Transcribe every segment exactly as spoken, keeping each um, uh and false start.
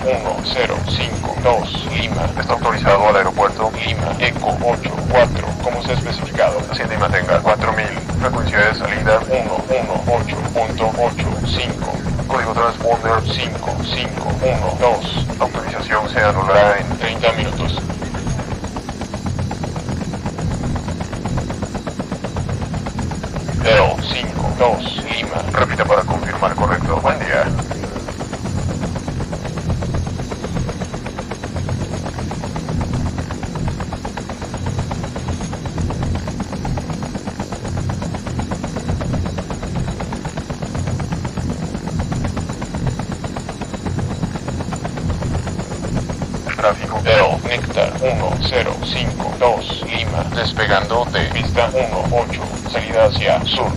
uno cero cinco dos Lima. Está autorizado al aeropuerto Lima Eco ocho cuatro, como se ha especificado. Ascienda y mantenga cuatro mil. Frecuencia de salida uno uno ocho punto ocho cinco. Código transponder cinco cinco uno dos. Autorización se anulará en treinta minutos. L cinco dos Lima. Repita para confirmar, correcto. Buen día. Tráfico L Néctar uno cero cinco dos Lima. Despegando de pista uno ocho. Salida hacia sur.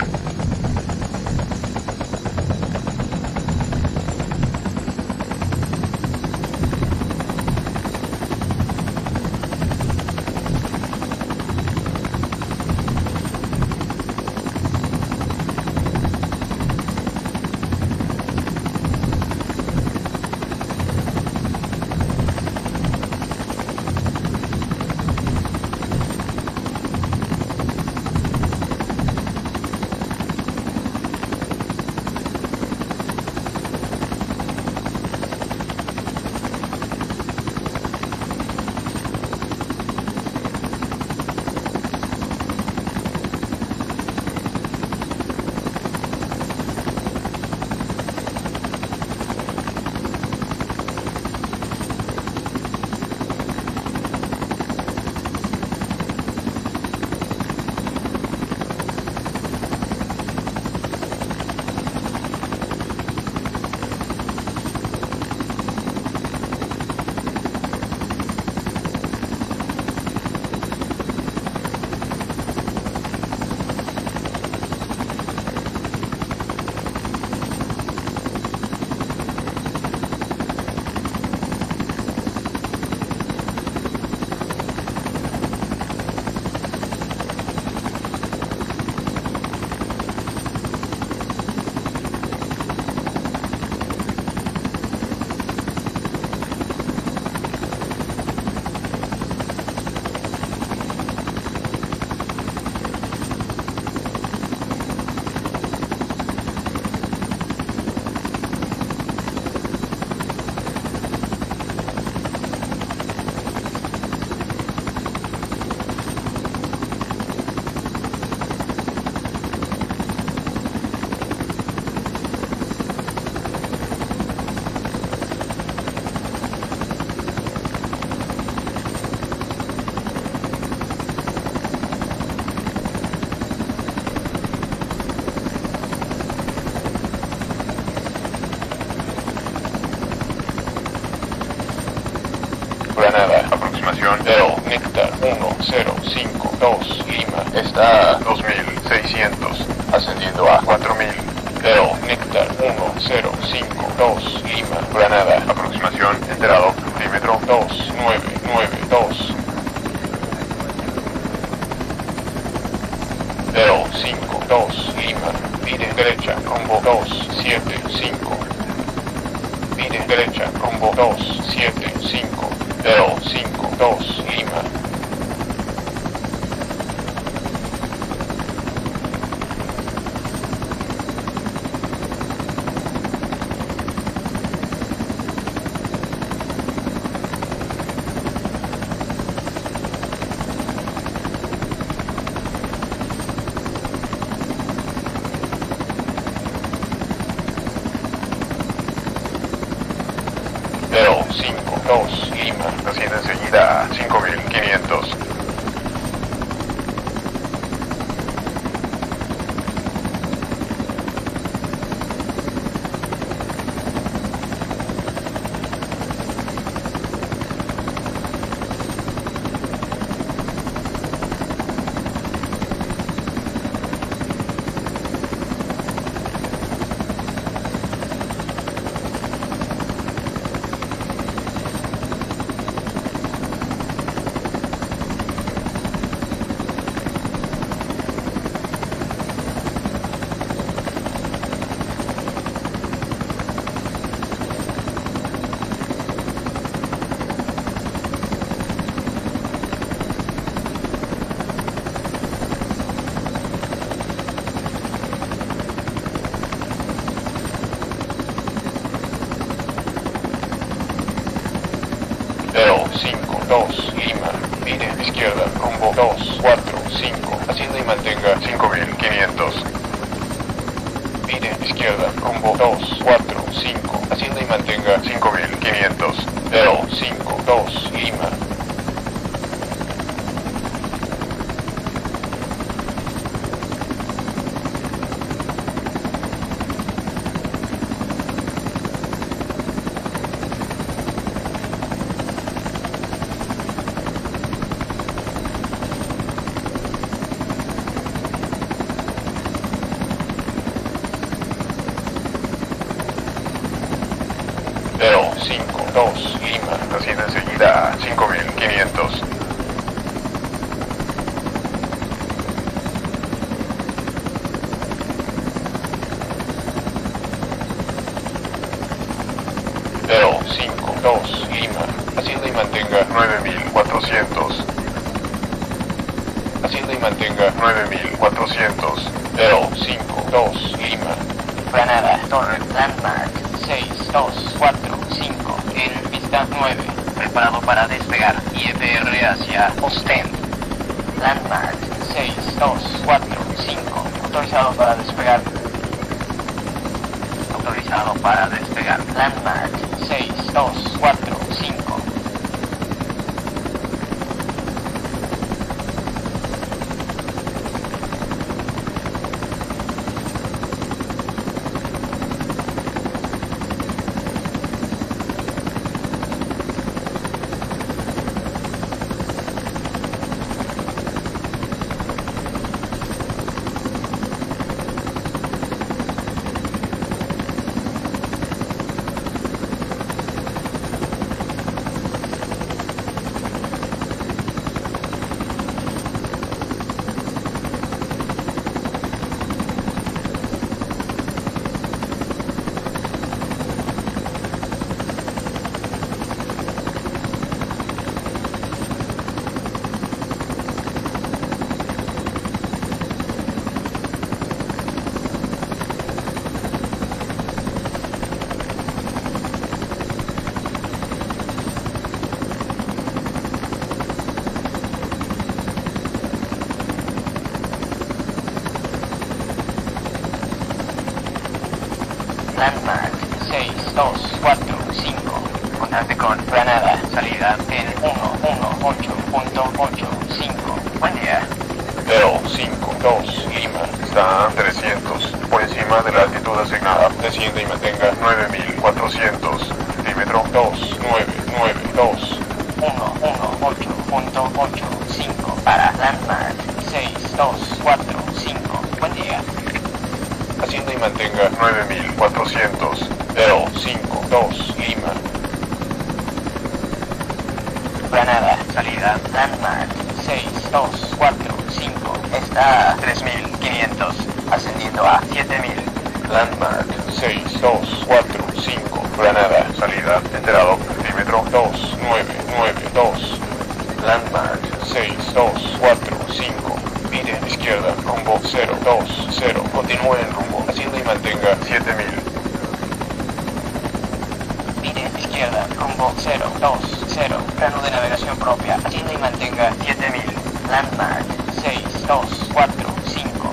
Granada, aproximación L Néctar uno cero cinco dos Lima. Está a dos mil seiscientos, ascendiendo a cuatro mil. L Néctar uno cero cinco dos Lima. Granada, aproximación enterado, altímetro dos nueve nueve dos. L cinco dos Lima. Vire derecha, rumbo dos siete cinco. Vire derecha, rumbo dos siete cinco. L cinco dos Lima. L cinco dos Lima. Asciende enseguida a cinco mil quinientos. dos, Lima. Vire izquierda, rumbo dos, cuatro, cinco. Ascienda y mantenga cinco mil quinientos. Vire izquierda, rumbo dos, cuatro, cinco. Ascienda y mantenga cinco mil quinientos. cero, cinco, dos, Lima. cero, cinco, dos, Lima. Asciende enseguida a cinco mil quinientos. cero, cinco, dos, Lima. Ascienda y mantenga nueve mil cuatrocientos. Ascienda y mantenga nueve mil cuatrocientos. cero, cinco, dos, Lima. Granada, Torre, Landmark, seis, dos, cuatro, cinco, en pista nueve, preparado para despegar, I F R hacia Ostend. Landmark, seis, dos, cuatro, cinco, autorizado para despegar. Autorizado para despegar. Landmark, seis, dos, cuatro, cinco. Landmark, seis, dos, cuatro, cinco. Contacte con Granada, salida en uno uno ocho punto ocho cinco. Buen día. cero, cinco, dos, Lima. Está a trescientos. Por encima de la altitud asignada. Desciende y mantenga nueve mil cuatrocientos. Altímetro dos, nueve, nueve, dos. uno uno ocho punto ocho cinco para Landmark, seis, dos, cuatro, cinco. Buen día. Ascienda y mantenga nueve mil cuatrocientos. cero, cinco, dos, Lima. Granada, salida, Landmark, seis, dos, cuatro, cinco. Está a tres mil quinientos, ascendiendo a siete mil. Landmark seis, dos, cuatro, cinco. Granada, salida, enterado, altímetro dos, nueve, nueve, dos. Landmark seis, dos, cuatro, cinco. Vire izquierda, rumbo cero, dos, cero. Continúe en rumbo, ascienda y mantenga siete mil. Vire izquierda, rumbo cero, dos, cero. Plano de navegación propia, ascienda y mantenga siete mil. Landmark seis, dos, cuatro, cinco.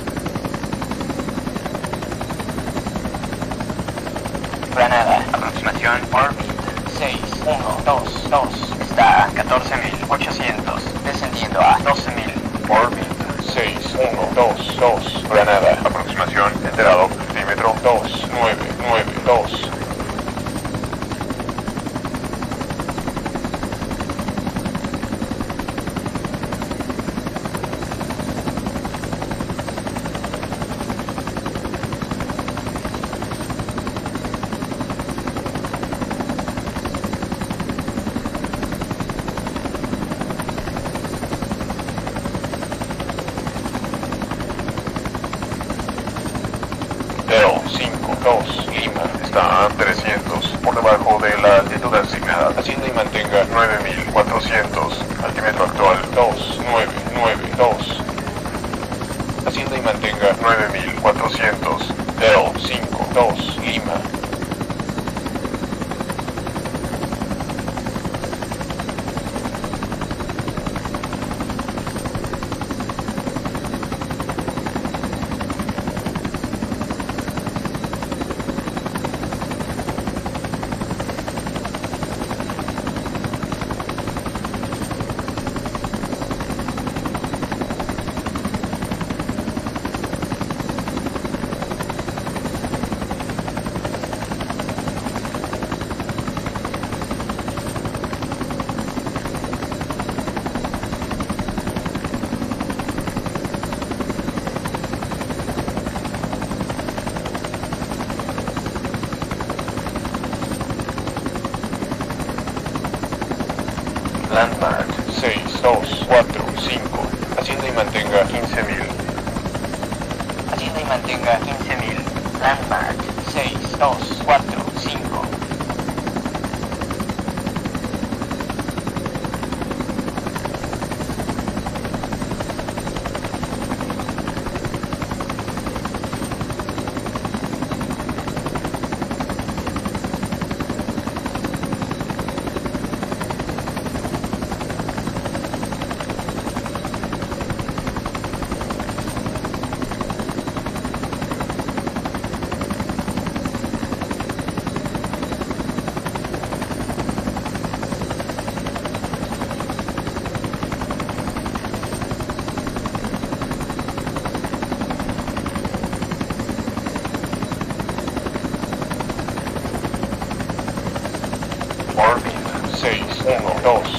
Granada, aproximación Orbit seis, uno, dos, dos. Está a catorce mil ochocientos, descendiendo a doce mil. Orbit seis, uno, dos, dos. Granada, aproximación, enterado, altímetro dos, nueve, nueve, dos. cinco, dos, Lima, está a trescientos, por debajo de la altitud asignada. Ascienda y mantenga nueve mil cuatrocientos, altímetro actual dos, nueve, nueve, dos. Ascienda y mantenga nueve mil cuatrocientos, cero, cinco, dos, Lima.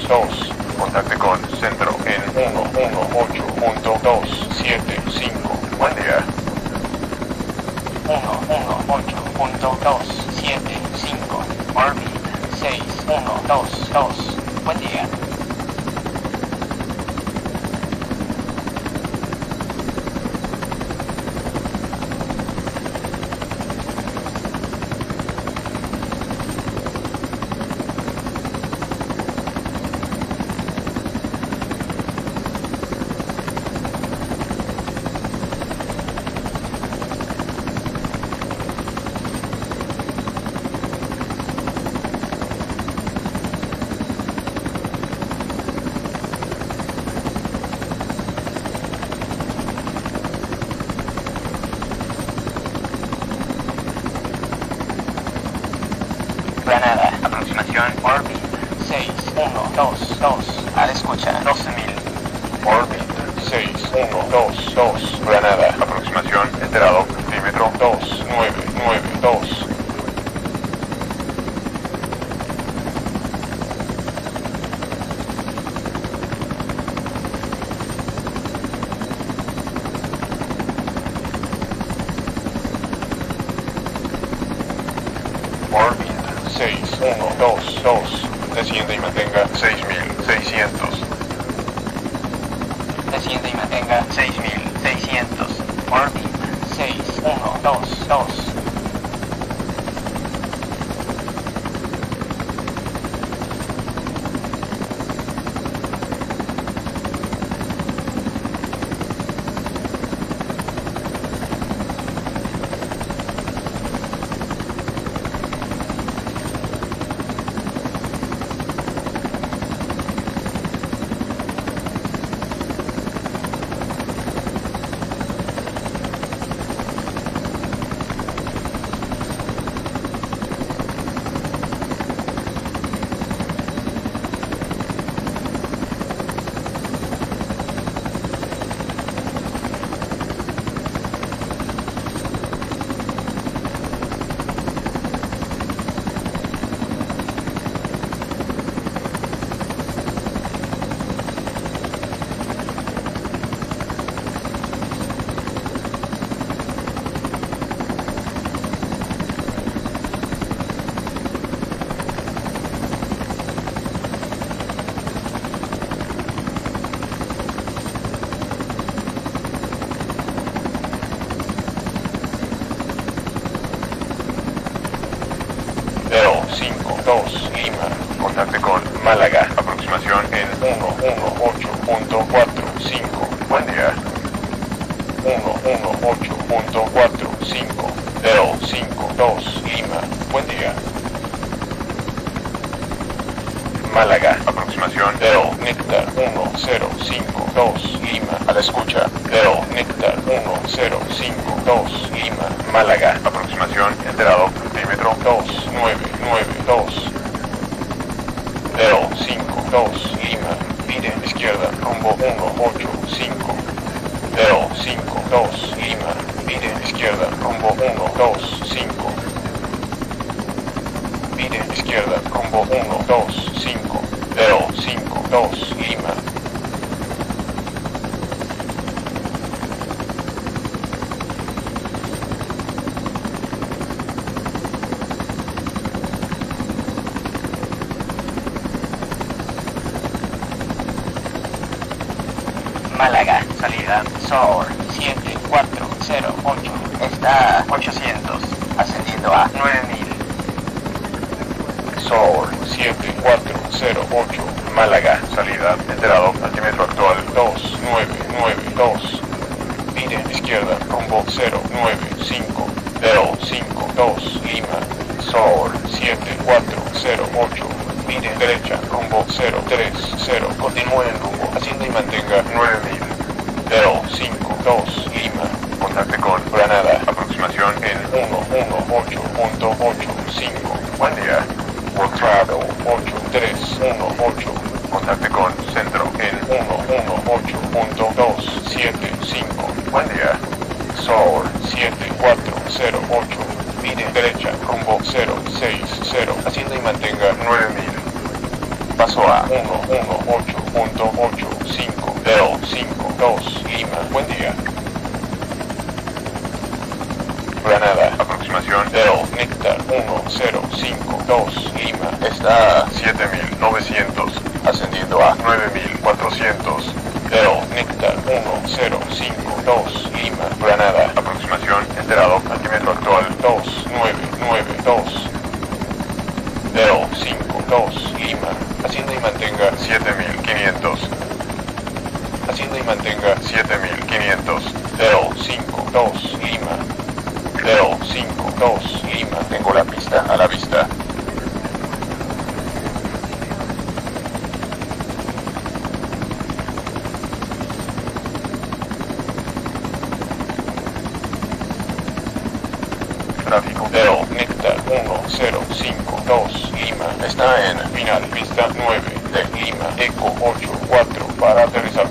dos. Contacte con centro en ciento dieciocho punto doscientos setenta y cinco. Buen día. ciento dieciocho punto doscientos setenta y cinco. Orbit seis uno dos dos. Buen día. Granada, aproximación Orbit seis uno dos dos, a la escucha doce mil. Orbit seis uno dos dos. Granada, aproximación enterado, altímetro dos nueve nueve dos. Orbit seis uno dos dos. Desciende y mantenga seis mil seiscientos. Desciende y mantenga seis mil seiscientos. Orbit seis uno dos dos. cinco dos Lima. Contacte con Málaga. Aproximación en ciento dieciocho punto cuarenta y cinco. Buen día. ciento dieciocho punto cuarenta y cinco. cero cinco dos Lima. Buen día. Málaga. Aproximación cero Néctar uno cero cinco dos Lima. A la escucha. cero Néctar uno cero cinco dos Lima. Málaga. Aproximación enterado. Altímetro dos nueve nueve dos. cero cinco dos Lima. Pide izquierda. Rumbo uno ocho cinco. cero cinco dos Lima. Pide izquierda. Rumbo uno dos cinco. Pide izquierda. Rumbo uno dos cinco. cero cinco dos Lima. Málaga, salida Soar siete cuatro cero ocho, está a ochocientos, ascendiendo a nueve mil. Soar siete cuatro cero ocho, Málaga, salida enterado, altímetro actual dos nueve nueve dos. Pide izquierda, rumbo cero nueve cinco. cero cinco dos Lima. Soar siete cuatro cero ocho. Pide derecha, rumbo cero tres cero. Continúe en rumbo, haciendo y mantenga nueve mil. cero cinco dos Lima. Contacte con Granada. Aproximación en ciento dieciocho punto ochenta y cinco. Buen día. World Travel ocho tres uno ocho. Contacte con centro en ciento dieciocho punto doscientos setenta y cinco. Buen día. Soar siete cuatro cero ocho. Pide derecha, rumbo cero seis cero. Haciendo y mantenga nueve mil. Paso a uno uno ocho punto ocho cinco L cinco dos Lima. Buen día. Granada, aproximación L Néctar uno cero cinco dos Lima. Está a siete mil novecientos, ascendiendo a nueve mil cuatrocientos. L Néctar uno cero cinco dos Lima. Granada, aproximación enterado, altímetro actual dos nueve nueve dos. L cinco dos Lima. Ascienda y mantenga siete mil quinientos. Ascienda y mantenga siete mil quinientos. L cinco dos Lima. L cinco dos Lima. Tengo la pista a la vista. Tráfico L Néctar uno cero cinco dos Lima. Está en final pista nueve de Lima. Eco ocho cuatro para aterrizar.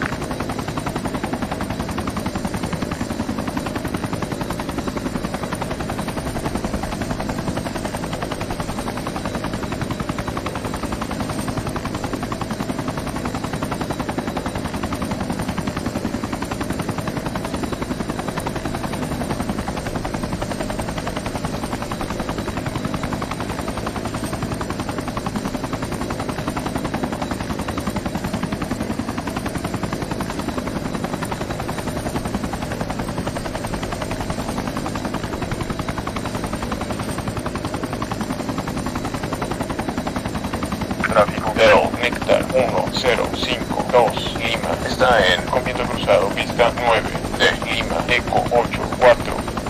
Tráfico L Néctar uno cero cinco dos Lima. Está en con viento cruzado pista nueve de Lima. Eco ocho cuatro.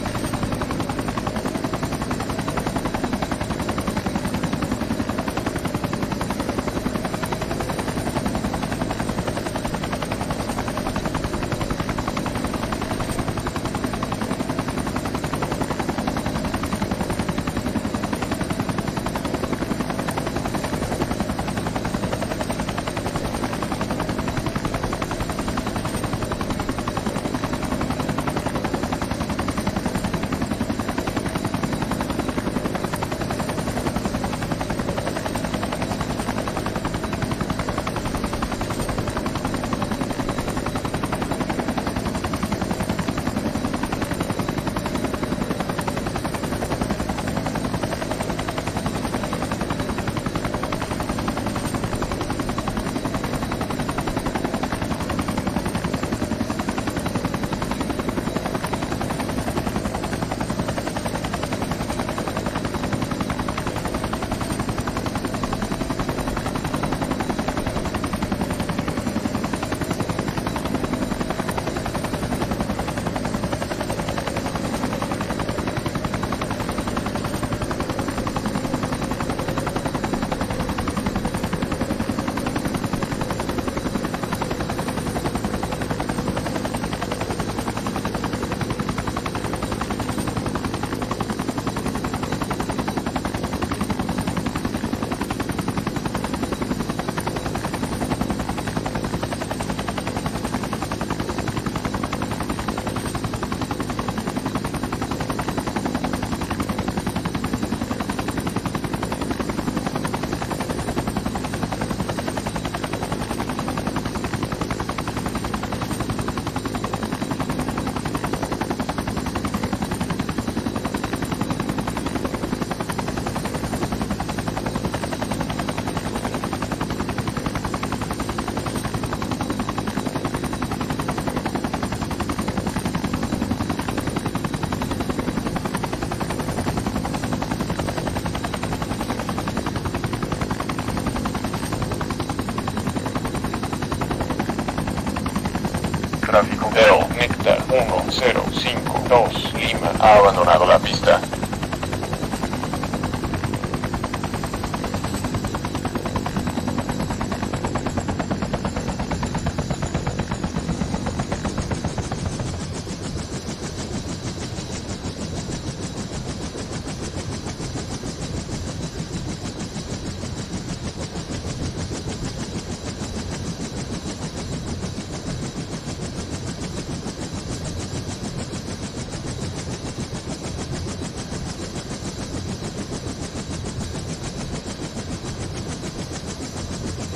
Tráfico L Néctar uno cero cinco dos Lima. Ha abandonado la pista.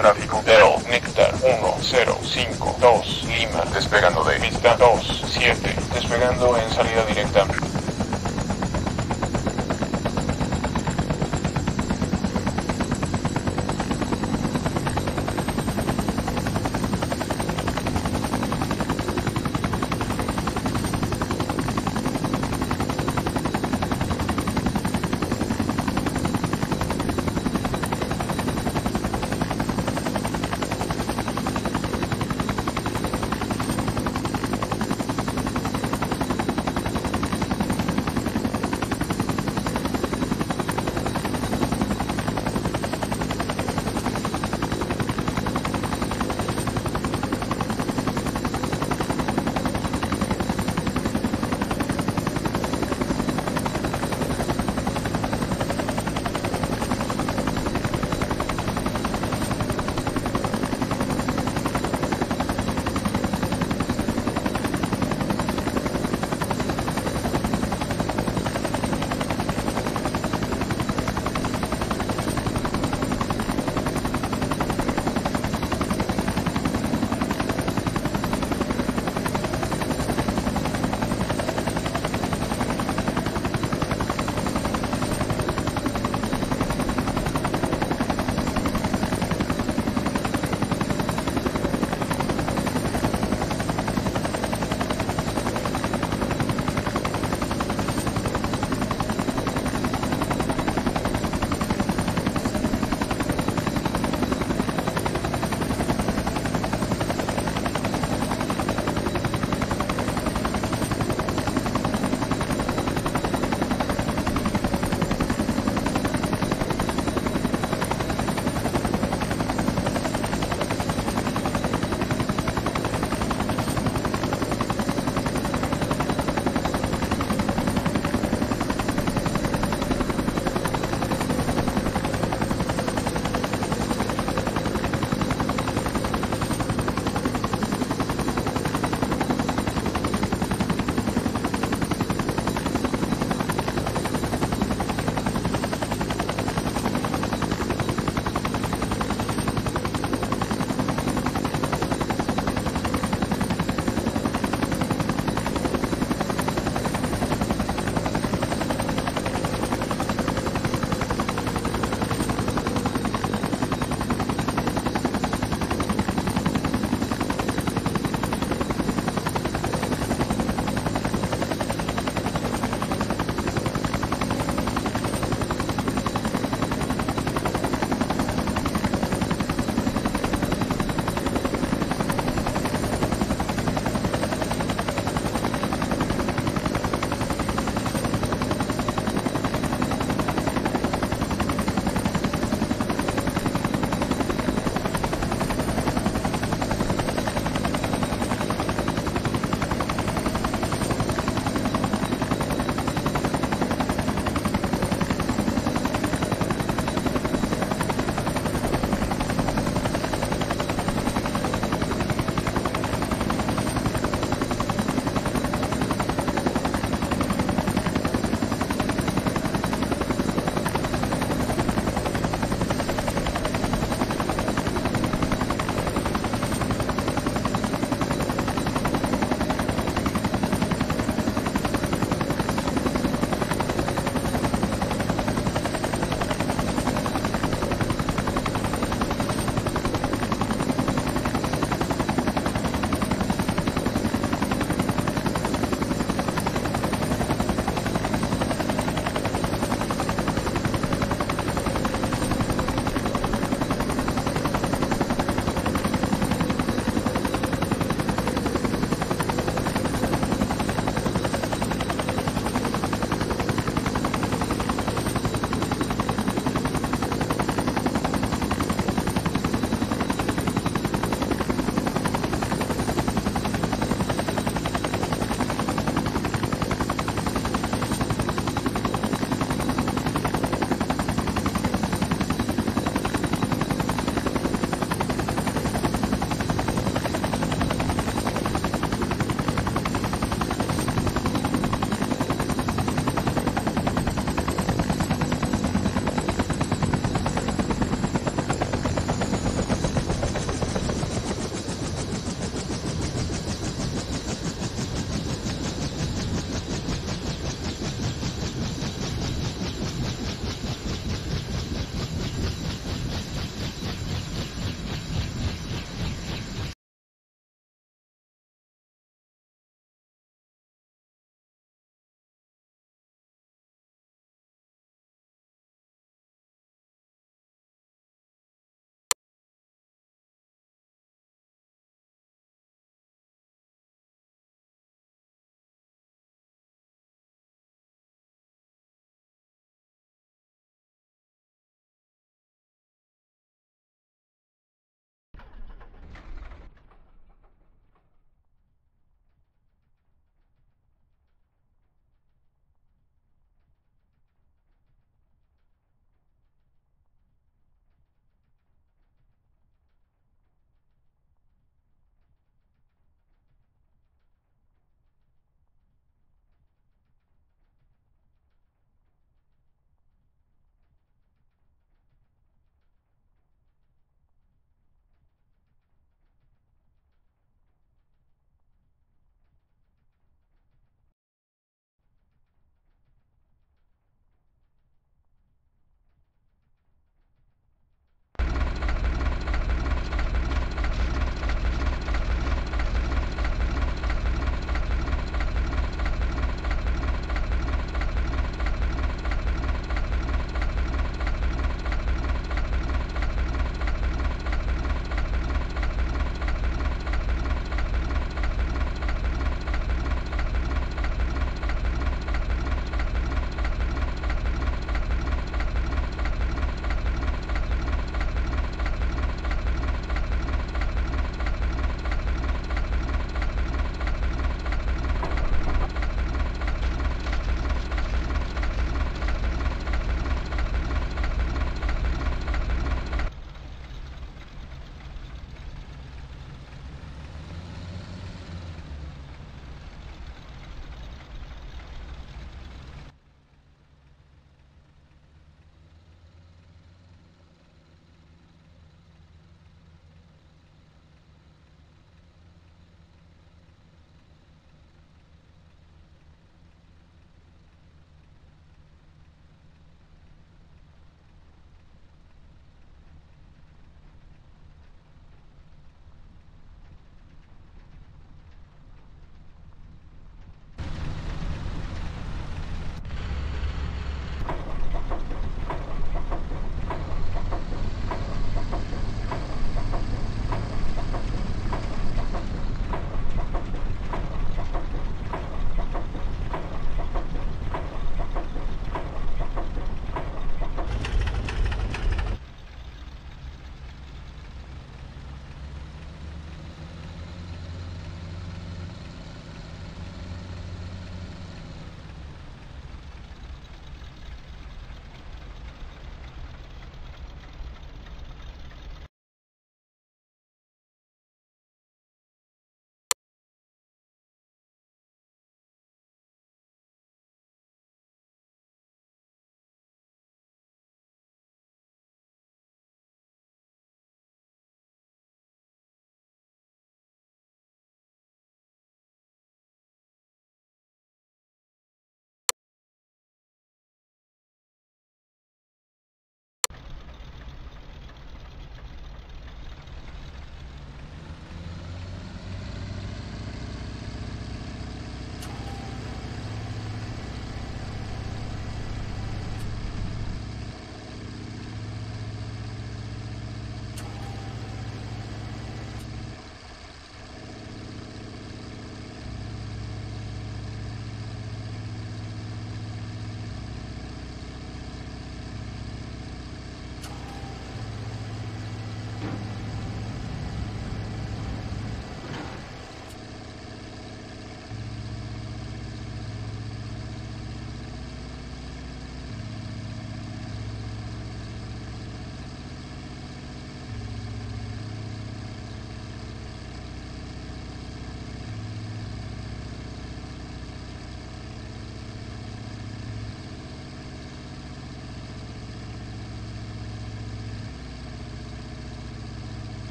tráfico. Del Nectar uno cero cinco dos Lima, despegando de pista dos siete, despegando en salida directa.